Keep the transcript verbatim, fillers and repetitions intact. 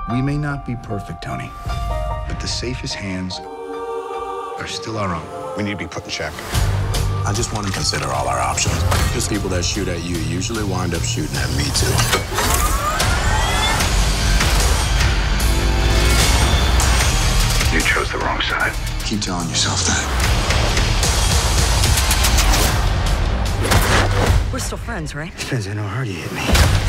We may not be perfect, Tony, but the safest hands are still our own. We need to be put in check. I just want to consider all our options. Because people that shoot at you usually wind up shooting at me, too. You chose the wrong side. Keep telling yourself that. We're still friends, right? Depends on how hard you hit me.